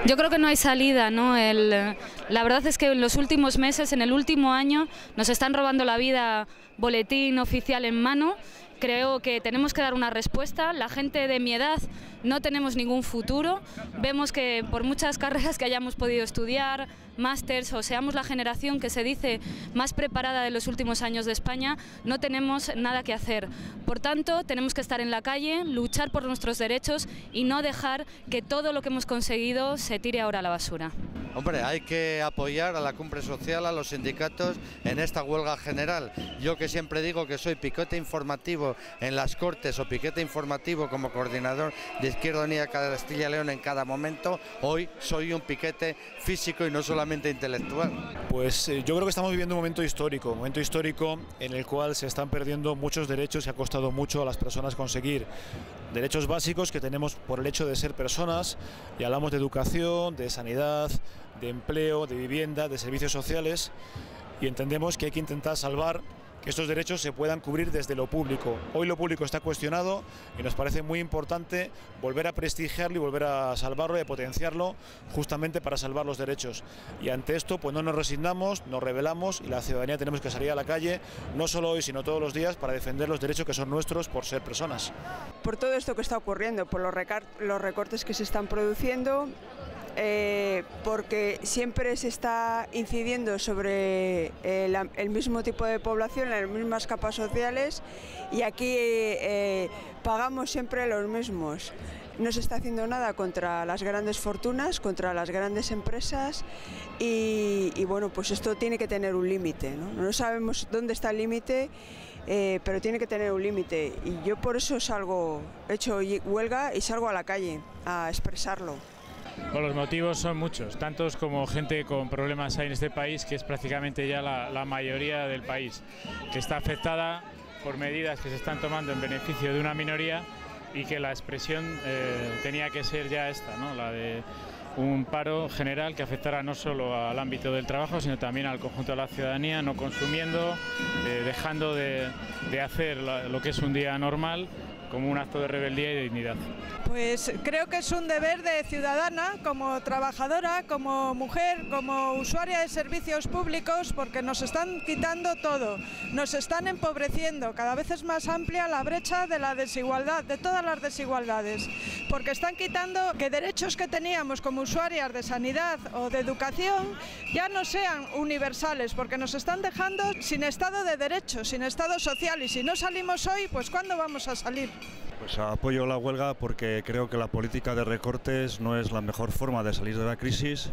Yo creo que no hay salida, ¿no? La verdad es que en los últimos meses, en el último año, nos están robando la vida, boletín oficial en mano. Creo que tenemos que dar una respuesta. La gente de mi edad no tenemos ningún futuro. Vemos que por muchas carreras que hayamos podido estudiar, másters o seamos la generación que se dice más preparada de los últimos años de España, no tenemos nada que hacer. Por tanto, tenemos que estar en la calle, luchar por nuestros derechos y no dejar que todo lo que hemos conseguido se tire ahora a la basura. Hombre, hay que apoyar a la cumbre social, a los sindicatos en esta huelga general. Yo que siempre digo que soy piquete informativo en las Cortes o piquete informativo como coordinador de Izquierda Unida Castilla y León en cada momento, hoy soy un piquete físico y no solamente intelectual. Pues yo creo que estamos viviendo un momento histórico en el cual se estestán perdiendo muchos derechos y ha costado mucho a las personas conseguir derechos básicos que tenemos por el hecho de ser personas, y hablamos de educación, de sanidad, de empleo, de vivienda, de servicios sociales, y entendemos que hay que intentar salvar que estos derechos se puedan cubrir desde lo público. Hoy lo público está cuestionado y nos parece muy importante volver a prestigiarlo y volver a salvarlo y a potenciarlo justamente para salvar los derechos. Y ante esto pues no nos resignamos, nos rebelamos y la ciudadanía tenemos que salir a la calle, no solo hoy sino todos los días, para defender los derechos que son nuestros por ser personas. Por todo esto que está ocurriendo, por los recortes que se están produciendo, porque siempre se está incidiendo sobre el mismo tipo de población, las mismas capas sociales, y aquí pagamos siempre los mismos. No se está haciendo nada contra las grandes fortunas, contra las grandes empresas y bueno, pues esto tiene que tener un límite, ¿no? No sabemos dónde está el límite, pero tiene que tener un límite, y yo por eso he hecho huelga y salgo a la calle a expresarlo. Bueno, los motivos son muchos, tantos como gente con problemas hay en este país, que es prácticamente ya la mayoría del país, que está afectada por medidas que se están tomando en beneficio de una minoría, y que la expresión tenía que ser ya esta, ¿no? La de un paro general que afectara no solo al ámbito del trabajo, sino también al conjunto de la ciudadanía, no consumiendo, dejando de hacer lo que es un día normal, como un acto de rebeldía y de dignidad. Pues creo que es un deber de ciudadana, como trabajadora, como mujer, como usuaria de servicios públicos, porque nos están quitando todo, nos están empobreciendo, cada vez es más amplia la brecha de la desigualdad, de todas las desigualdades, porque están quitando que derechos que teníamos como usuarias de sanidad o de educación ya no sean universales, porque nos están dejando sin Estado de Derecho, sin Estado social, y si no salimos hoy, pues ¿cuándo vamos a salir? Pues apoyo la huelga porque creo que la política de recortes no es la mejor forma de salir de la crisis.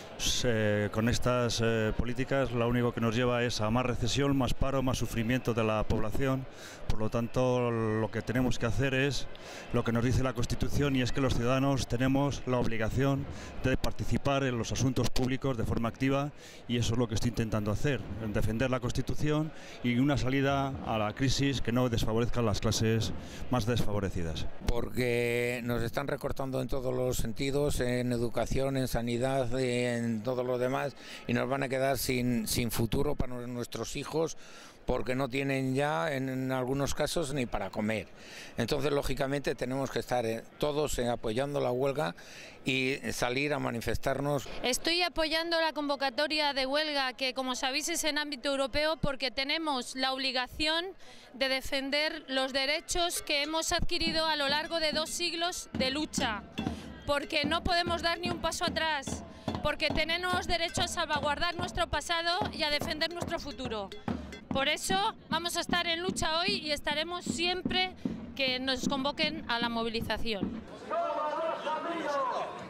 Con estas políticas lo único que nos lleva es a más recesión, más paro, más sufrimiento de la población. Por lo tanto, lo que tenemos que hacer es lo que nos dice la Constitución, y es que los ciudadanos tenemos la obligación de participar en los asuntos públicos de forma activa, y eso es lo que estoy intentando hacer, defender la Constitución y una salida a la crisis que no desfavorezca a las clases más desfavorecidas. Porque nos están recortando en todos los sentidos, en educación, en sanidad, en todo lo demás, y nos van a quedar sin futuro para nuestros hijos, porque no tienen ya en algunos casos ni para comer. Entonces, lógicamente, tenemos que estar todos apoyando la huelga y salir a manifestarnos. Estoy apoyando la convocatoria de huelga, que como sabéis es en ámbito europeo, porque tenemos la obligación de defender los derechos que hemos adquirido a lo largo de 2 siglos de lucha, porque no podemos dar ni un paso atrás, porque tenemos derecho a salvaguardar nuestro pasado y a defender nuestro futuro. Por eso vamos a estar en lucha hoy y estaremos siempre que nos convoquen a la movilización.